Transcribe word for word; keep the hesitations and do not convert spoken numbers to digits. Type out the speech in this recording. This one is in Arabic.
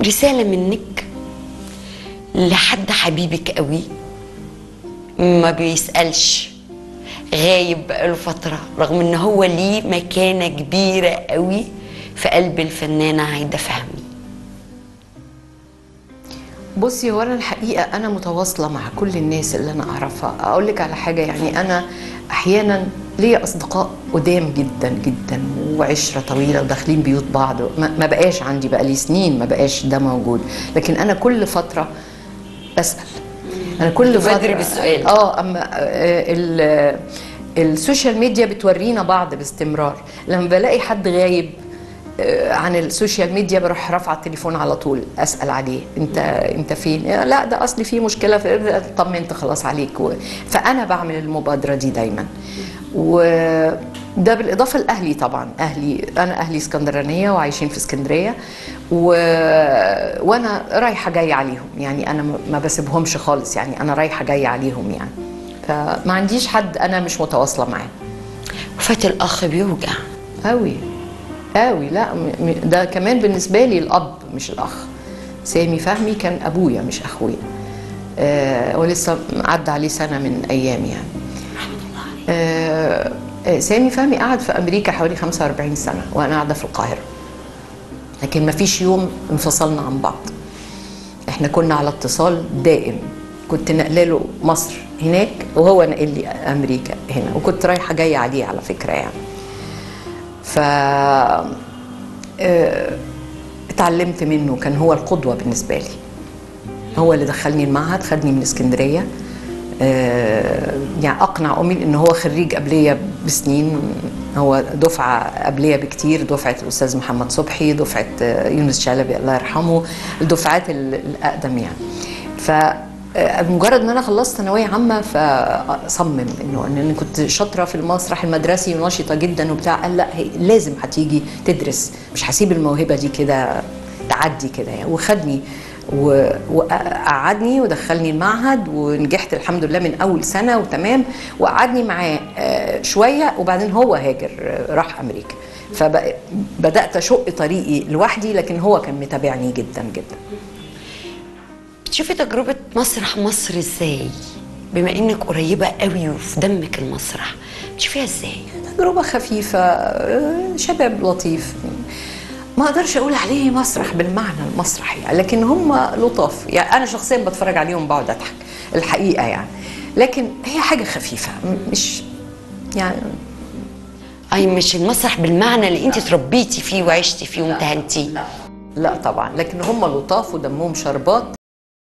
رسالة منك لحد حبيبك قوي ما بيسألش، غايب بقاله فترة، رغم ان هو ليه مكانة كبيرة قوي في قلب الفنانة عايدة فهمي. بصي، هو انا الحقيقه انا متواصله مع كل الناس اللي انا اعرفها. اقول لك على حاجه، يعني انا احيانا ليا اصدقاء قدام جدا جدا وعشره طويله وداخلين بيوت بعض، ما بقاش عندي، بقى لي سنين ما بقاش ده موجود، لكن انا كل فتره بسال. انا كل فتره بدري بالسؤال. اه اما ال السوشيال ميديا بتورينا بعض باستمرار. لما بلاقي حد غايب عن السوشيال ميديا بروح رافعه التليفون على طول اسال عليه، انت انت فين؟ لا ده اصلي في مشكله في، طمنت خلاص عليك. و... فانا بعمل المبادره دي دايما. وده بالاضافه لاهلي طبعا، اهلي انا اهلي اسكندرانيه وعايشين في اسكندريه، و... وانا رايحه جايه عليهم، يعني انا ما بسيبهمش خالص، يعني انا رايحه جايه عليهم يعني. فما عنديش حد انا مش متواصله معاه. وفاة الاخ بيوجع قوي قوي. لا ده كمان بالنسبه لي الاب مش الاخ. سامي فهمي كان ابويا مش اخويا. آه ولسه عدى عليه سنه من ايام يعني. آه سامي فهمي قعد في امريكا حوالي خمسة وأربعين سنه وانا قاعده في القاهره، لكن ما فيش يوم انفصلنا عن بعض. احنا كنا على اتصال دائم، كنت نقله له مصر هناك وهو نقل لي امريكا هنا، وكنت رايحه جايه عليه على فكره يعني. ف اتعلمت منه، كان هو القدوة بالنسبة لي. هو اللي دخلني المعهد، خدني من اسكندرية، يعني أقنع أمي إن هو خريج قبلية بسنين، هو دفعة قبلية بكتير، دفعة الأستاذ محمد صبحي، دفعة يونس شلبي الله يرحمه، الدفعات الأقدم يعني. ف مجرد ان انا خلصت ثانويه عامه فصمم انه ان انا كنت شاطره في المسرح المدرسي ونشطه جدا وبتاع، قال لا هي لازم هتيجي تدرس، مش هسيب الموهبه دي كده تعدي كده يعني. وخدني وقعدني ودخلني المعهد ونجحت الحمد لله من اول سنه وتمام، وقعدني معاه شويه وبعدين هو هاجر راح امريكا، فبدات اشق طريقي لوحدي، لكن هو كان متابعني جدا جدا. بتشوفي تجربة مسرح مصر ازاي؟ بما انك قريبة قوي وفي دمك المسرح، بتشوفيها ازاي؟ تجربة خفيفة، شباب لطيف، ما اقدرش اقول عليه مسرح بالمعنى المسرحي يعني، لكن هم لطاف يعني. انا شخصيا بتفرج عليهم بقعد اضحك الحقيقة يعني، لكن هي حاجة خفيفة مش يعني. اي مش المسرح بالمعنى اللي انت تربيتي فيه وعشتي فيه وامتهنتيه. لا لا طبعا، لكن هم لطاف ودمهم شربات.